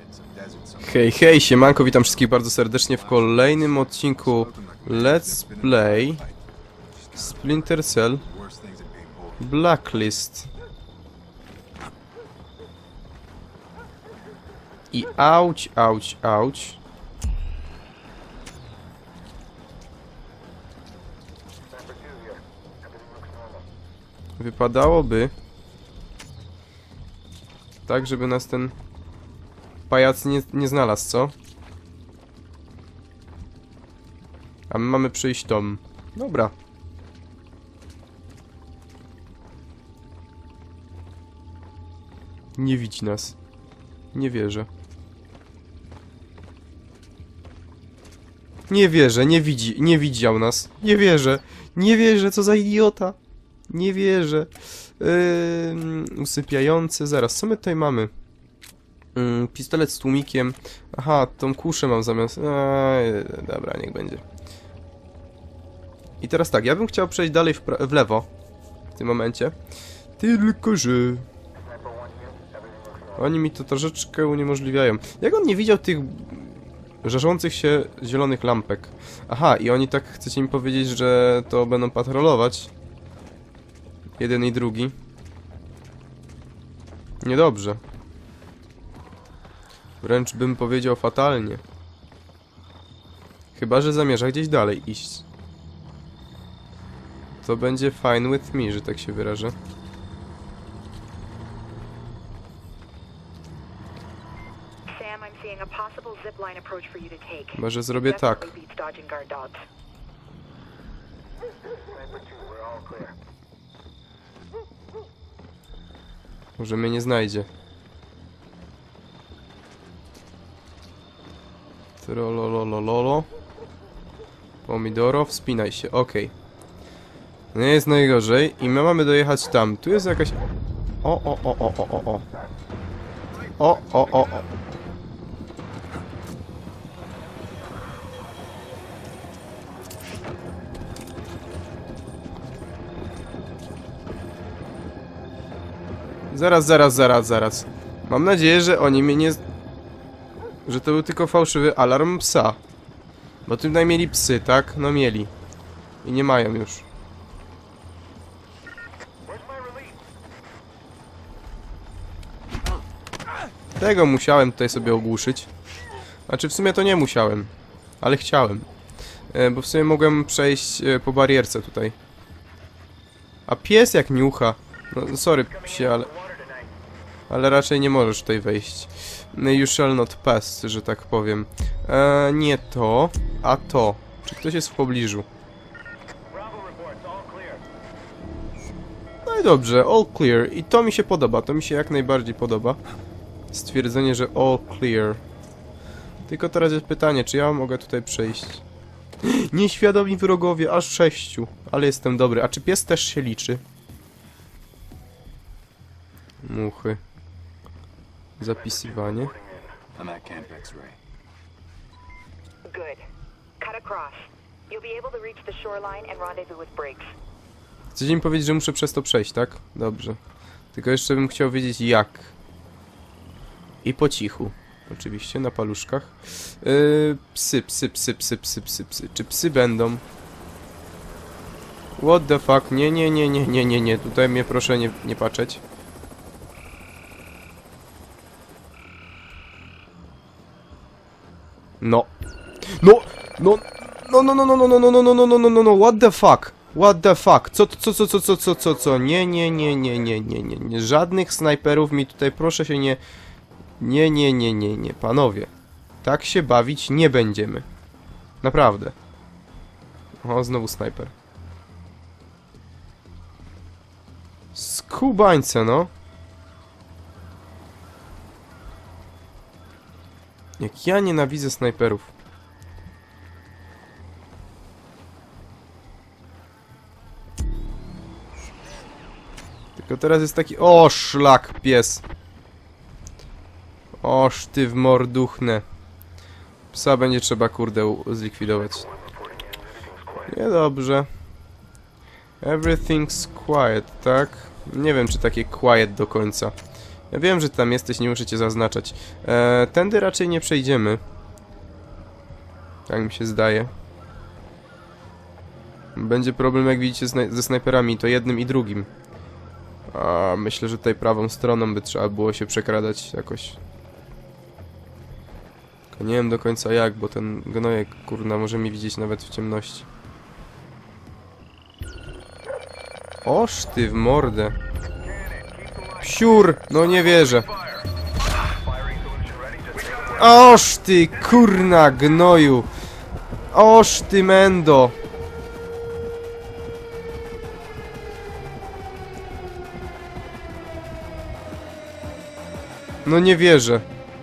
Hej, hej, siemanko, witam wszystkich bardzo serdecznie w kolejnym odcinku Let's Play Splinter Cell Blacklist. I auć, auć, auć. Wypadałoby tak, żeby nas ten pajac nie znalazł, co? A my mamy przyjść tom. Dobra. Nie widzi nas. Nie wierzę. Nie wierzę, nie widział nas. Nie wierzę. Nie wierzę, co za idiota. Nie wierzę. Usypiający. Zaraz, co my tutaj mamy? Pistolet z tłumikiem. Aha, tą kuszę mam zamiast... dobra, niech będzie. I teraz tak, ja bym chciał przejść dalej w lewo. W tym momencie. Tylko, że... oni mi to troszeczkę uniemożliwiają. Jak on nie widział tych żarzących się zielonych lampek? Aha, i oni tak chcecie mi powiedzieć, że to będą patrolować. Jeden i drugi. Niedobrze. Wręcz bym powiedział fatalnie. Chyba że zamierza gdzieś dalej iść. To będzie fine with me, że tak się wyrażę. Chyba że zrobię tak. Może mnie nie znajdzie. Trololololo. Pomidoro, wspinaj się, okej. Nie jest najgorzej i my mamy dojechać tam. Tu jest jakaś... O. O. Zaraz. Mam nadzieję, że oni mnie nie... że to był tylko fałszywy alarm psa. Bo tutaj mieli psy, tak? No mieli. I nie mają już. Tego musiałem tutaj sobie ogłuszyć. Znaczy w sumie to nie musiałem. Ale chciałem. Bo w sumie mogłem przejść po barierce tutaj. A pies jak niucha. No sorry psie, ale raczej nie możesz tutaj wejść. You shall not pass, że tak powiem. Nie to, a to. Czy ktoś jest w pobliżu? No i dobrze, all clear. I to mi się podoba, to mi się jak najbardziej podoba. Stwierdzenie, że all clear. Tylko teraz jest pytanie, czy ja mogę tutaj przejść? Nieświadomi wrogowie, aż 6. Ale jestem dobry. A czy pies też się liczy? Muchy. Zapisywanie. Chcecie mi powiedzieć, że muszę przez to przejść, tak? Dobrze. Tylko jeszcze bym chciał wiedzieć jak. I po cichu. Oczywiście, na paluszkach. Psy. Czy psy będą? What the fuck? Nie. Tutaj mnie proszę nie patrzeć. No, what the fuck? What the fuck? Co? Nie. Żadnych snajperów mi tutaj proszę się nie... Nie, panowie. Tak się bawić nie będziemy. Naprawdę. O, znowu snajper. Skubańce, no. Jak ja nienawidzę snajperów. Tylko teraz jest taki... O, szlak, pies. Oż ty w morduchnę. Psa będzie trzeba, kurde, zlikwidować. Niedobrze. Everything's quiet, tak? Nie wiem, czy takie quiet do końca. Ja wiem, że tam jesteś, nie muszę cię zaznaczać. Tędy raczej nie przejdziemy. Tak mi się zdaje. Będzie problem, jak widzicie, ze snajperami, to jednym i drugim. A myślę, że tutaj prawą stroną by trzeba było się przekradać jakoś. Tylko nie wiem do końca jak, bo ten gnojek, kurna, może mi widzieć nawet w ciemności. Oż ty w mordę. Psiur! No nie wierzę. Oż ty, kurna, gnoju! Oż ty, mendo! No nie wierzę.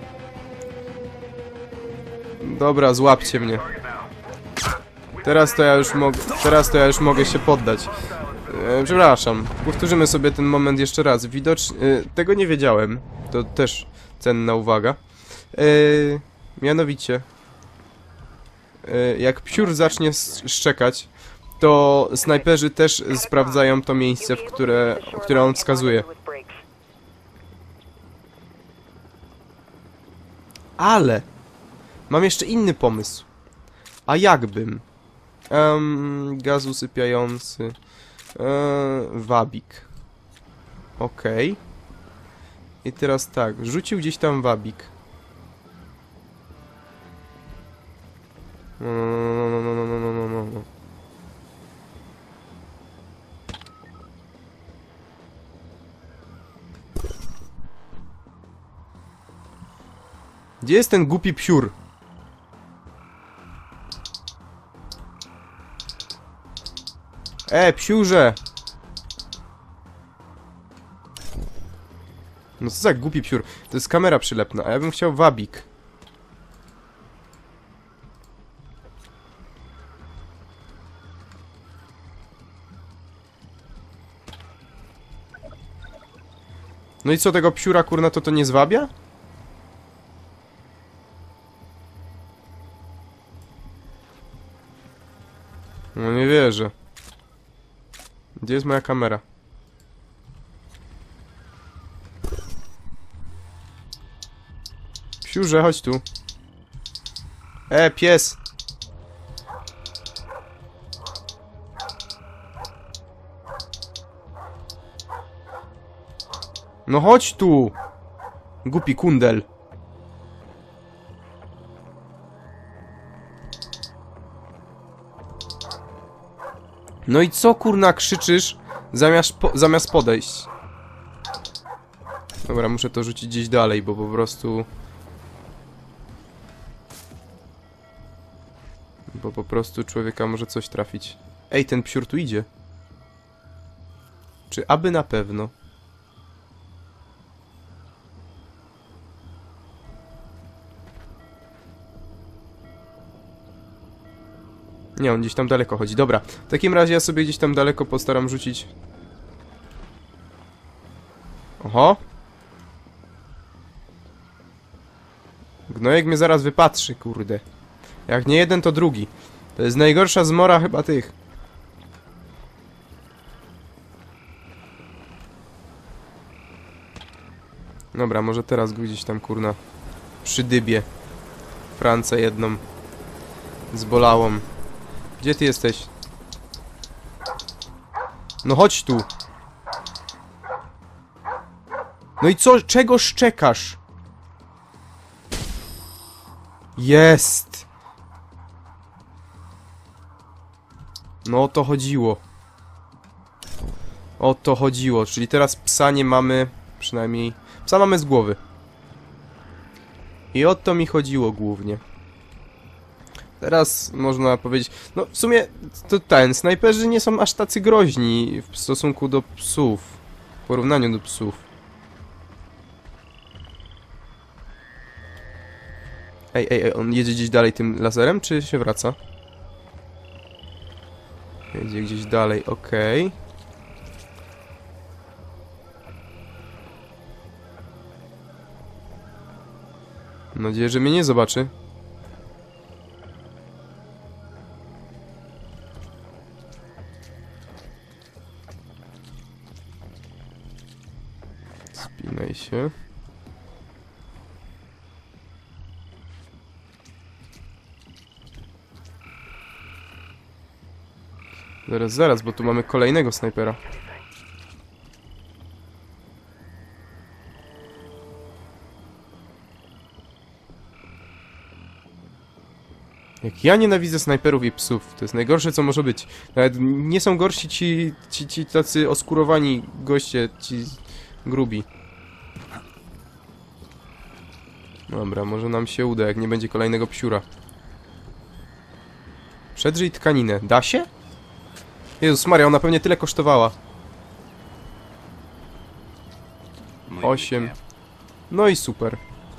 Dobra, złapcie mnie. Teraz to ja już mogę się poddać. Przepraszam, powtórzymy sobie ten moment jeszcze raz. Widocznie... tego nie wiedziałem. To też cenna uwaga. Mianowicie... jak psiur zacznie szczekać, to snajperzy też sprawdzają to miejsce, które on wskazuje. Ale... mam jeszcze inny pomysł. A jakbym... gaz usypiający... wabik. Okej. I teraz tak, rzucił gdzieś tam wabik. No. Gdzie jest ten głupi psiur? Psiurze! No co za głupi psiur? To jest kamera przylepna, a ja bym chciał wabik. No i co, tego psiura, kurna, to nie zwabia? No nie wierzę. Gdzie jest moja kamera? Psiurze, chodź tu. Pies! No chodź tu! Głupi kundel. No i co, kurna, krzyczysz zamiast podejść? Dobra, muszę to rzucić gdzieś dalej, bo po prostu... człowieka może coś trafić. Ej, ten psiur tu idzie. Czy aby na pewno? Nie, on gdzieś tam daleko chodzi. Dobra, w takim razie ja sobie gdzieś tam daleko postaram rzucić. Oho. Gnojek mnie zaraz wypatrzy, kurde. Jak nie jeden, to drugi. To jest najgorsza zmora chyba tych. Dobra, może teraz go gdzieś tam, kurna, przydybie. Francę jedną. Zbolałą. Gdzie ty jesteś? No chodź tu. No i co? Czego szczekasz? Jest! No o to chodziło. O to chodziło. Czyli teraz psa nie mamy... Przynajmniej... Psa mamy z głowy. I o to mi chodziło głównie. Teraz można powiedzieć... No w sumie to snajperzy nie są aż tacy groźni w stosunku do psów. W porównaniu do psów. Ej, on jedzie gdzieś dalej tym laserem, czy się wraca? Jedzie gdzieś dalej, okej. Mam nadzieję, że mnie nie zobaczy. Spinaj się. Zaraz, bo tu mamy kolejnego snajpera. Jak ja nienawidzę snajperów i psów. To jest najgorsze, co może być. Nawet nie są gorsi ci tacy oskurowani goście, ci grubi. Dobra, może nam się uda, jak nie będzie kolejnego psiura. Przedrzyj tkaninę. Da się? Jezus Maria, ona pewnie tyle kosztowała. 8. No i super.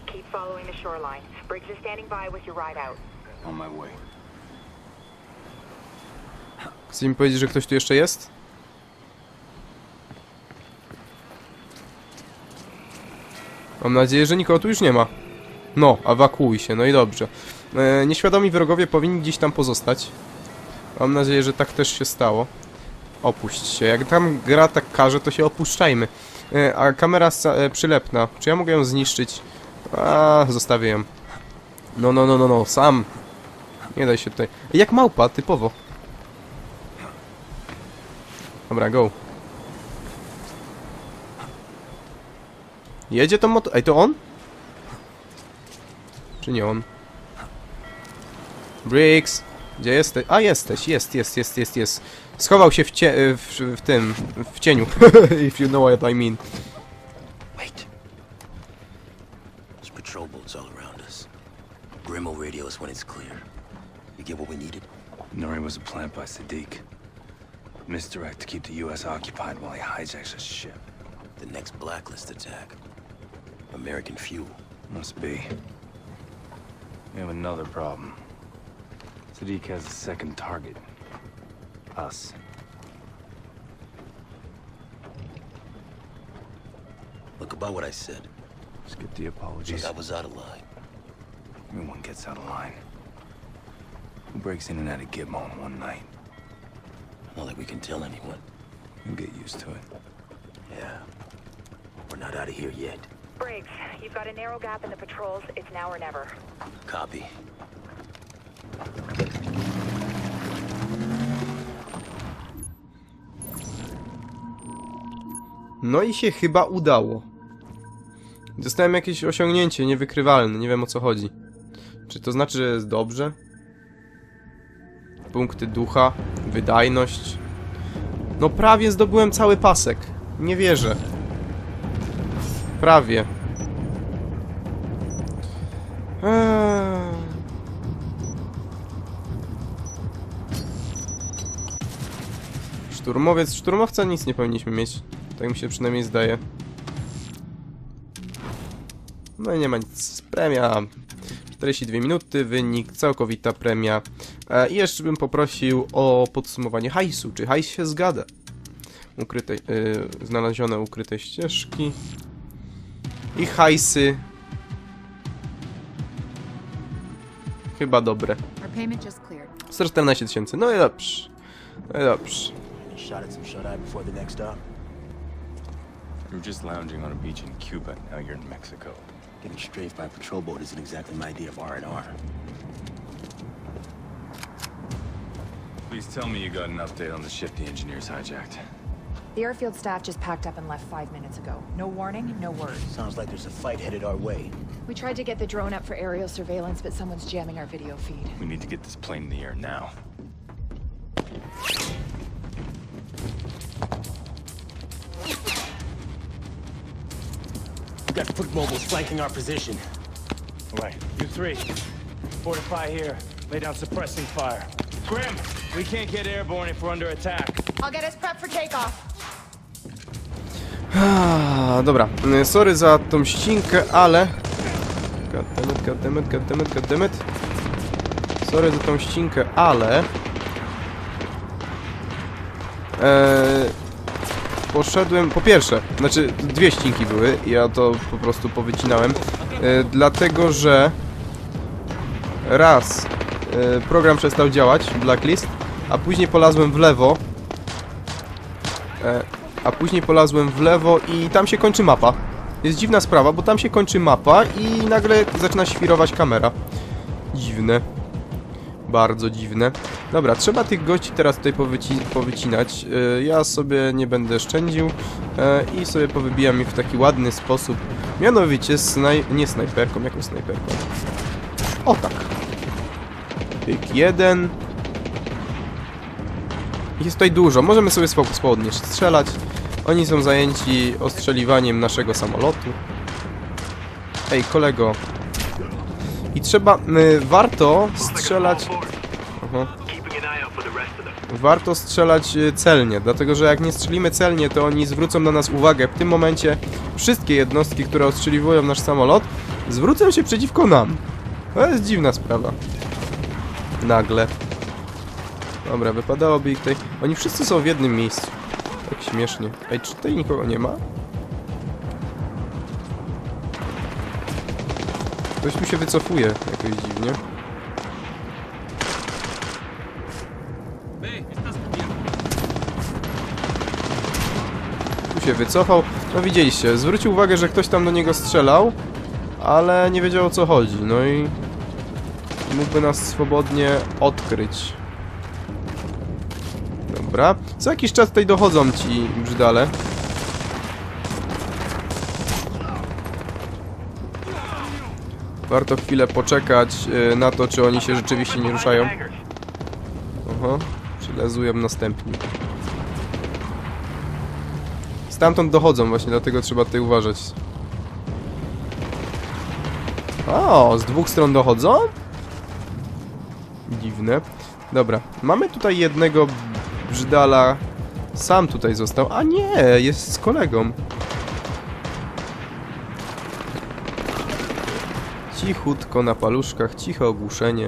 Chcesz mi powiedzieć, że ktoś tu jeszcze jest? Mam nadzieję, że nikogo tu już nie ma. No, ewakuuj się, no i dobrze. Nieświadomi wrogowie powinni gdzieś tam pozostać. Mam nadzieję, że tak też się stało. Opuść się. Jak tam gra tak każe, to się opuszczajmy. A kamera przylepna. Czy ja mogę ją zniszczyć? Zostawię ją. No, sam. Nie daj się tutaj. Jak małpa, typowo. Dobra, go. Jedzie to moto... Ej, to on? Czy nie on? Briggs! Gdzie jesteś? A, jesteś. Jest. Schował się w cieniu. If you know what I mean. Wait. There's patrol boats all around us. Grim will radio us when it's clear. You get what we needed? Nori was a plant by Sadiq. Misdirect to keep the U.S. occupied while he hijacks a ship. The next Blacklist attack. American fuel. Must be. We have another problem. Sadiq has a second target. Us. Look, about what I said. Skip the apologies. Look, I was out of line. Everyone gets out of line. Who breaks in and out of Gitmo in one night? Not like we can tell anyone. You'll get used to it. Yeah. We're not out of here yet. Briggs, you've got a narrow gap in the patrols. It's now or never. Copy. No i się chyba udało. Dostałem jakieś osiągnięcie niewykrywalne, nie wiem o co chodzi. Czy to znaczy, że jest dobrze? Punkty ducha, wydajność. No prawie zdobyłem cały pasek. Nie wierzę. Prawie. Szturmowiec, szturmowca nic nie powinniśmy mieć. Tak mi się przynajmniej zdaje. No i nie ma nic. Premia 42 minuty, wynik, całkowita premia. I jeszcze bym poprosił o podsumowanie hajsu. Czy hajs się zgadza? Znalezione ukryte ścieżki. I hajsy. Chyba dobre. 114 000. No i dobrze. No i dobrze. Shot at some shut-eye before the next stop. You were just lounging on a beach in Cuba, now you're in Mexico. Getting strafed by a patrol boat isn't exactly my idea of R&R. Please tell me you got an update on the ship the engineers hijacked. The airfield staff just packed up and left 5 minutes ago. No warning, no word. Sounds like there's a fight headed our way. We tried to get the drone up for aerial surveillance, but someone's jamming our video feed. We need to get this plane in the air now. We've got foot mobiles flanking our position. All right, you three. Fortify here. Lay down suppressing fire. Grim, we can't get airborne if we're under attack. I'll get us prepped for takeoff. Dobra, sorry za tą ścinkę, ale... Goddammit. Sorry za tą ścinkę, ale... Poszedłem... Po pierwsze, znaczy dwie ścinki były, ja to po prostu powycinałem. Dlatego, że... Raz... program przestał działać, Blacklist, a później polazłem w lewo. I tam się kończy mapa. Jest dziwna sprawa, bo tam się kończy mapa i nagle zaczyna świrować kamera. Dziwne. Bardzo dziwne. Dobra, trzeba tych gości teraz tutaj powycinać. Ja sobie nie będę szczędził i sobie powybijam ich w taki ładny sposób. Mianowicie nie snajperką, jaką snajperką? O tak. Pyk, jeden. Jest tutaj dużo. Możemy sobie swobodnie strzelać. Oni są zajęci ostrzeliwaniem naszego samolotu. Ej, kolego. I trzeba... warto strzelać... Aha. Warto strzelać celnie, dlatego że jak nie strzelimy celnie, to oni zwrócą na nas uwagę. W tym momencie wszystkie jednostki, które ostrzeliwują nasz samolot, zwrócą się przeciwko nam. To jest dziwna sprawa. Nagle. Dobra, wypadałoby ich tutaj... Oni wszyscy są w jednym miejscu. Tak śmiesznie. Ej, czy tutaj nikogo nie ma? Ktoś tu się wycofuje jakoś dziwnie. Tu się wycofał. No widzieliście, zwrócił uwagę, że ktoś tam do niego strzelał, ale nie wiedział, o co chodzi. No i mógłby nas swobodnie odkryć. Dobra. Co jakiś czas tutaj dochodzą ci brzydale. Warto chwilę poczekać na to, czy oni się rzeczywiście nie ruszają. Oho, przylezują następni. Stamtąd dochodzą właśnie, dlatego trzeba tutaj uważać. O, z dwóch stron dochodzą? Dziwne. Dobra, mamy tutaj jednego brzydala. Sam tutaj został. A nie, jest z kolegą. Cichutko na paluszkach, ciche ogłuszenie.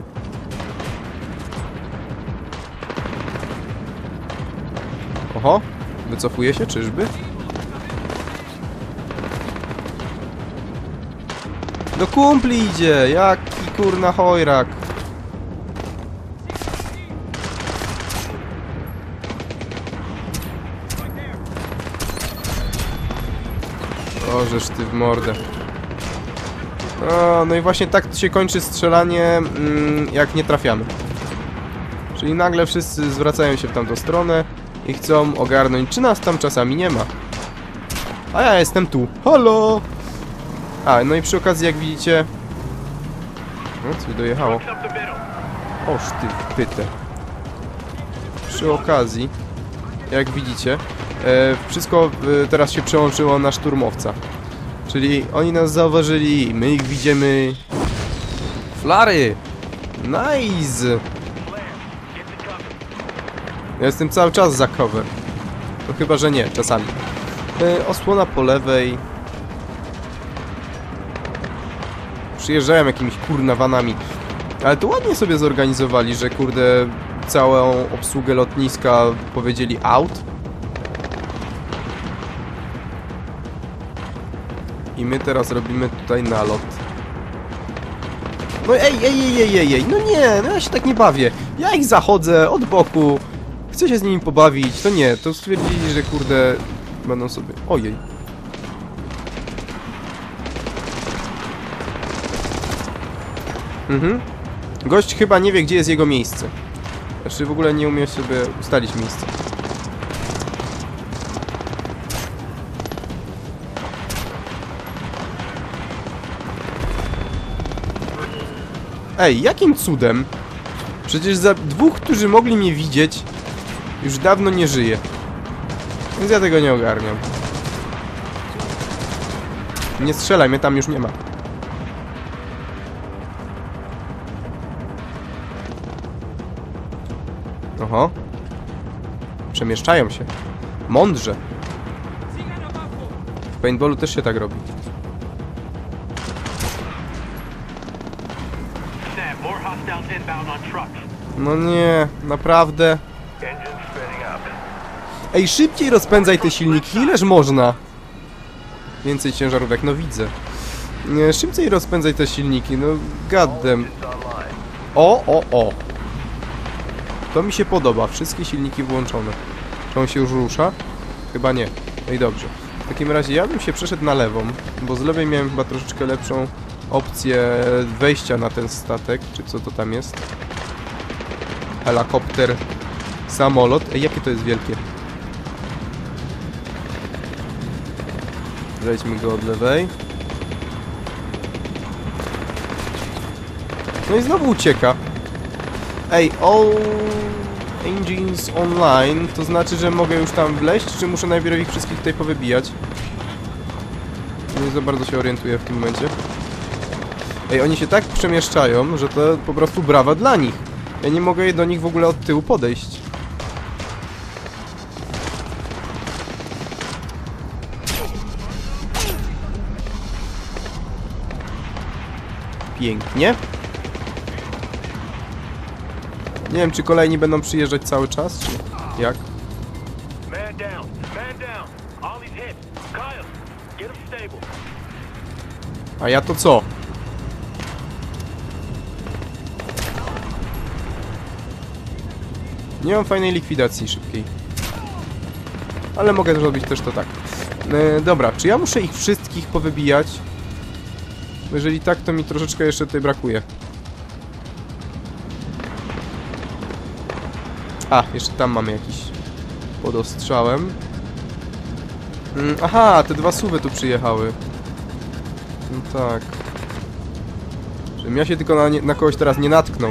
Oho, wycofuje się, czyżby? Do kumpli idzie, jaki kurna chojrak. Ożeż ty w mordę. No i właśnie tak się kończy strzelanie, jak nie trafiamy. Czyli nagle wszyscy zwracają się w tamtą stronę i chcą ogarnąć, czy nas tam czasami nie ma. A ja jestem tu. Halo! A, no i przy okazji, jak widzicie... No, coś dojechało. Oż ty pytę. Przy okazji, jak widzicie, wszystko teraz się przełączyło na szturmowca. Czyli oni nas zauważyli, my ich widzimy. Flary! Nice! Ja jestem cały czas za cover. No chyba, że nie, czasami. Osłona po lewej. Przyjeżdżają jakimiś kurna vanami. Ale to ładnie sobie zorganizowali, że kurde całą obsługę lotniska powiedzieli out. I my teraz robimy tutaj nalot. No ej, no nie, no ja się tak nie bawię. Ja ich zachodzę od boku. Chcę się z nimi pobawić. To nie, to stwierdzili, że kurde będą sobie... Ojej. Gość chyba nie wie, gdzie jest jego miejsce. Znaczy w ogóle nie umie sobie ustalić miejsca. Ej, jakim cudem? Przecież za dwóch, którzy mogli mnie widzieć, już dawno nie żyje. Więc ja tego nie ogarniam. Nie strzelaj, mnie tam już nie ma. Oho. Przemieszczają się. Mądrze. W paintballu też się tak robi. No nie, naprawdę. Ej, szybciej rozpędzaj te silniki, ileż można? Więcej ciężarówek, no widzę. Nie, szybciej rozpędzaj te silniki, no goddamn. O. To mi się podoba, wszystkie silniki włączone. Czy on się już rusza? Chyba nie. No i dobrze. W takim razie ja bym się przeszedł na lewą, bo z lewej miałem chyba troszeczkę lepszą opcję wejścia na ten statek, czy co to tam jest. Helikopter. Samolot. Ej, jakie to jest wielkie. Zejdźmy go od lewej. No i znowu ucieka. Ej, all engines online. To znaczy, że mogę już tam wleźć, czy muszę najpierw ich wszystkich tutaj powybijać? Nie za bardzo się orientuję w tym momencie. Ej, oni się tak przemieszczają, że to po prostu brawa dla nich. Ja nie mogę do nich w ogóle od tyłu podejść. Pięknie. Nie wiem, czy kolejni będą przyjeżdżać cały czas, czy jak? Man down. Man down. Ollie's hit. Kyle, get him stable. A ja to co? Nie mam fajnej likwidacji szybkiej. Ale mogę zrobić też to tak. Dobra, czy ja muszę ich wszystkich powybijać? Bo jeżeli tak, to mi troszeczkę jeszcze tutaj brakuje. A, jeszcze tam mamy jakiś pod ostrzałem. Aha, te dwa suwy tu przyjechały. No tak. Żebym ja się tylko na kogoś teraz nie natknął.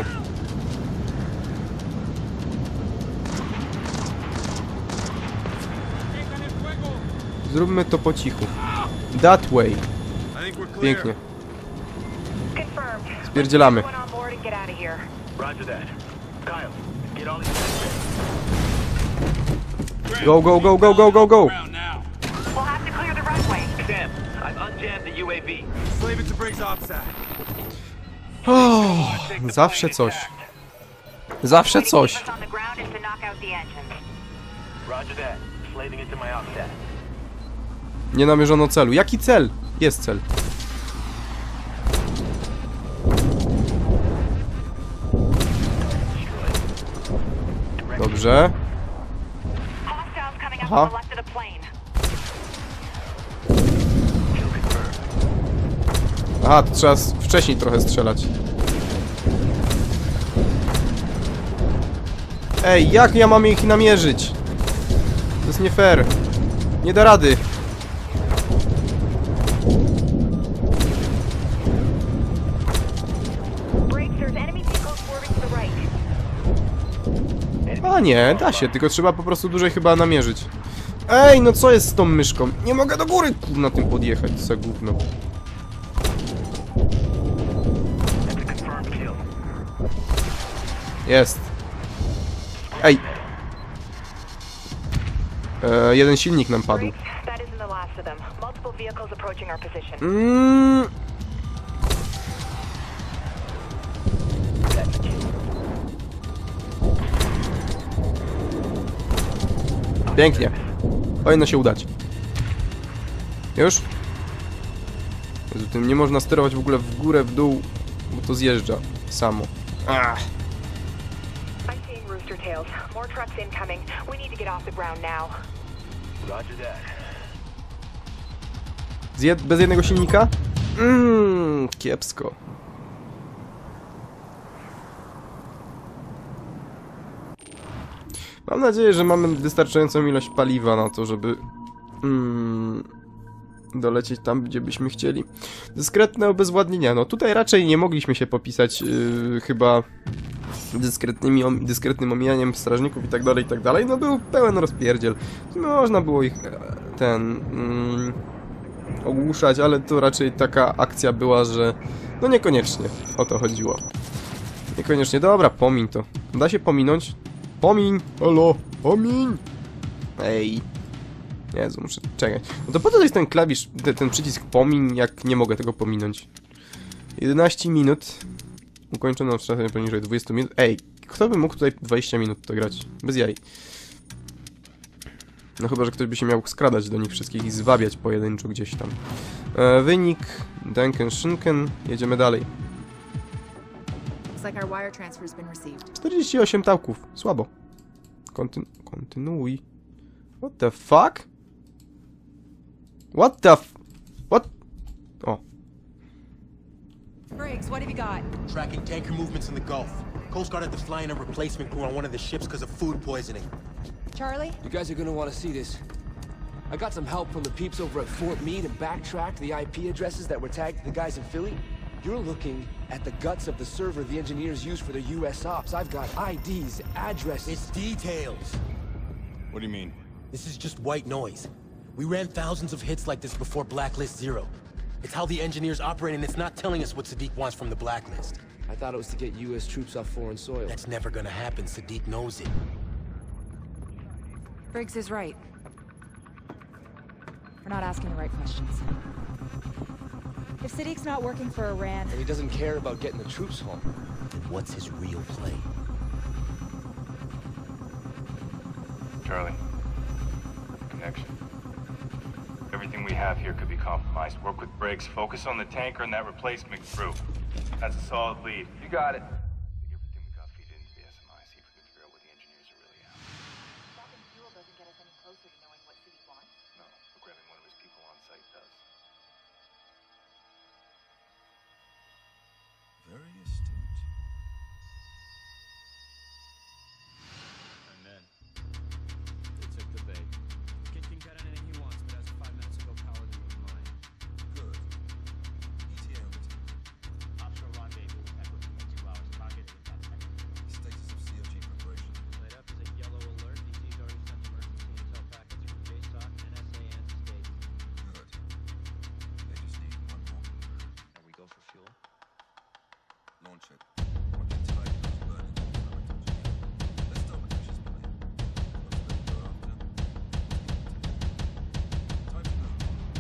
Zróbmy to po cichu. That way. Pięknie. Spierdzielamy. Roger that. Kyle, get Ollie's Go, go, go, go, go, go, go! We'll have to clear the runway. Sam, I've unjammed the UAV. Slave it to Briggs OPSAT. Oh, zawsze coś. Zawsze coś. Keep us on the ground and to knock out the engines. Roger that. Slaving it to my OPSAT. Nie namierzono celu. Jaki cel? Jest cel. Dobrze. Hostiles coming up Aha. on the left of the plane. Aha, to trzeba wcześniej trochę strzelać. Ej, jak ja mam ich namierzyć? To jest nie fair. Nie da rady. Briggs, there's enemy vehicles swerving to the right. A nie, da się, tylko trzeba po prostu dłużej chyba namierzyć. Ej, no co jest z tą myszką? Nie mogę do góry na tym podjechać, co za gówno. That's a confirmed kill. Jest. Ej. Jeden silnik nam padł. Briggs, that isn't the last of them. Multiple vehicles approaching our position. Pięknie. Powinno się udać. Już? Jezu, tym nie można sterować w ogóle w górę, w dół, bo to zjeżdża samo. Ach. I'm seeing Rooster Tails. More trucks incoming. We need to get off the ground now. Roger that. Bez jednego silnika? Kiepsko. Mam nadzieję, że mamy wystarczającą ilość paliwa na to, żeby dolecieć tam, gdzie byśmy chcieli. Dyskretne obezwładnienia. No tutaj raczej nie mogliśmy się popisać chyba dyskretnym omijaniem strażników i tak dalej. No był pełen rozpierdziel. Można było ich ogłuszać, ale to raczej taka akcja była, że no niekoniecznie o to chodziło. Niekoniecznie. Dobra, pomiń to. Da się pominąć? Pomiń! Halo! Pomiń! Ej! Jezu, muszę czekać. No to po co jest ten klawisz, ten przycisk pomiń, jak nie mogę tego pominąć? 11 minut. Ukończono w czasie poniżej 20 minut. Ej, kto by mógł tutaj 20 minut to grać? Bez jaj. No chyba, że ktoś by się miał skradać do nich wszystkich i zwabiać pojedynczo gdzieś tam. Wynik. Duncan Schinken. Jedziemy dalej. Looks like our wire transfer's been received. 48 tałków. Słabo. Kontynuuj. What the fuck? What the f... What? O. Briggs, what have you got? Tracking tanker movements in the Gulf. Coast Guard had to fly in a replacement crew on one of the ships because of food poisoning. Charlie? You guys are gonna want to see this. I got some help from the peeps over at Fort Meade and backtracked the IP addresses that were tagged to the guys in Philly. You're looking at the guts of the server the engineers use for their US ops. I've got IDs, addresses. It's details. What do you mean? This is just white noise. We ran thousands of hits like this before Blacklist Zero. It's how the engineers operate, and it's not telling us what Sadiq wants from the Blacklist. I thought it was to get US troops off foreign soil. That's never gonna happen. Sadiq knows it. Briggs is right. We're not asking the right questions. If Sadiq's not working for Iran... And he doesn't care about getting the troops home. Then what's his real play? Charlie. Connection. Everything we have here could be compromised. Work with Briggs. Focus on the tanker and that replacement crew. That's a solid lead. You got it. Take everything we got, feed it into the SMI. See if we can figure out what the engineers are really after. Stopping fuel doesn't get us any closer to knowing what City wants. No, but grabbing one of his people on site does. Very astute. And then they took the bait. Kid can cut anything he wants, but as of 5 minutes ago, Paladin was mine. Good. ETA over to Offshore rendezvous with Edward in 2 hours. Target is at status of COG preparation. Light up is a yellow alert. DC's already sent emergency intel packets from JSOC, NSA, and State. Good. They just need one more. Are we go for fuel? Launch it. Project Titan is burning. Let's start with Trish's plan. What's the go after? Time to know.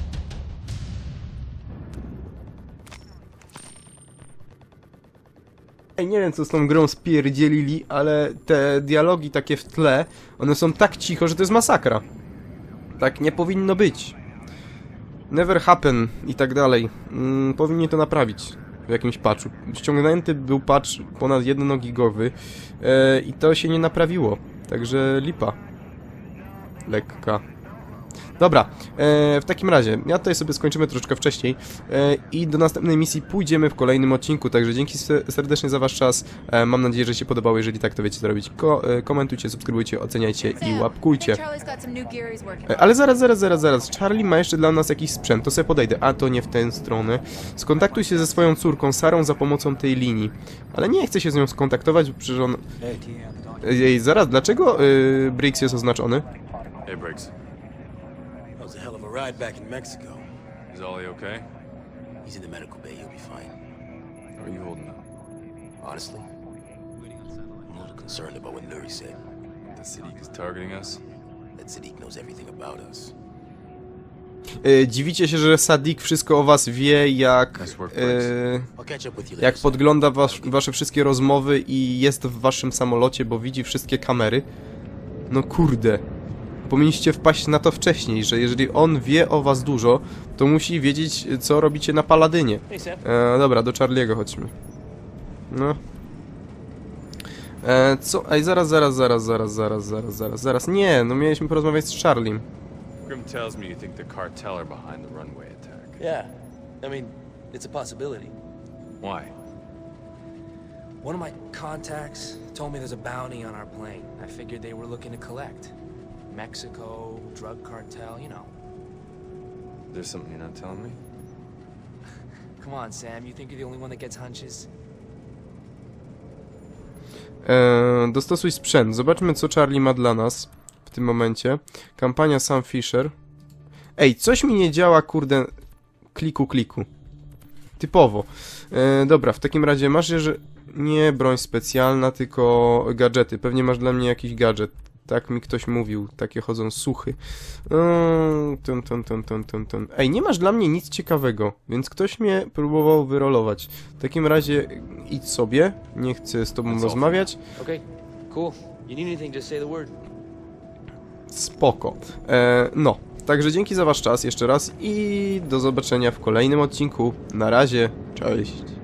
Ej, nie wiem co z tą grą spierdzielili, ale te dialogi takie w tle, one są tak cicho, że to jest masakra. Tak nie powinno być. Never happen i tak dalej. Powinni to naprawić w jakimś patchu. Ściągnięty był patch ponad 1 gigowy i to się nie naprawiło. Także lipa. Lekka. Dobra, w takim razie, ja tutaj sobie skończymy troszeczkę wcześniej i do następnej misji pójdziemy w kolejnym odcinku, także dzięki serdecznie za wasz czas, mam nadzieję, że się podobało, jeżeli tak, to wiecie co robić. Komentujcie, subskrybujcie, oceniajcie i łapkujcie. Charlie's got some new gear he's working on. Ale zaraz, Charlie ma jeszcze dla nas jakiś sprzęt, to sobie podejdę, a to nie w tę stronę. Skontaktuj się ze swoją córką Sarą za pomocą tej linii, ale nie chcę się z nią skontaktować, bo przecież on... Ej, zaraz, dlaczego Briggs jest oznaczony? Hey, Briggs. That was a hell of a ride back in Mexico. Is Ollie okay? He's in the medical bay. He'll be fine. How are you holding up? Honestly, I'm a little concerned about what Nuri said. That Sadiq is targeting us? That Sadiq knows everything about us. Dziwicie się, że Sadiq wszystko o was wie, jak I'll catch up with you later. jak podgląda wasze wszystkie rozmowy i jest w waszym samolocie, bo widzi wszystkie kamery. No kurde. Powinniście wpaść na to wcześniej, że jeżeli on wie o was dużo, to musi wiedzieć, co robicie na Paladynie. Dobra, do Charliego chodźmy. No. Co? Ej, zaraz. Nie, no mieliśmy porozmawiać z Charliem. Grim tells me you think the cartel are behind the runway attack. Yeah. I mean, it's a possibility. Why? One of my contacts told me there's a bounty on our plane. I figured they were looking to collect. Mexico, drug cartel, you know. There's something you're not telling me? Come on, Sam, you think you're the only one that gets hunches? Dostosuj sprzęt. Zobaczmy, co Charlie ma dla nas w tym momencie. Kampania Sam Fisher. Ej, coś mi nie działa, kurde. Kliku. Typowo. Dobra, w takim razie masz, że nie broń specjalna, tylko gadżety. Pewnie masz dla mnie jakiś gadżet. Tak mi ktoś mówił. Takie chodzą suchy. Ej, nie masz dla mnie nic ciekawego, więc ktoś mnie próbował wyrolować. W takim razie idź sobie. Nie chcę z tobą rozmawiać. Okay, cool. You need anything, just say the word. Spoko. No, także dzięki za wasz czas jeszcze raz i do zobaczenia w kolejnym odcinku. Na razie, cześć.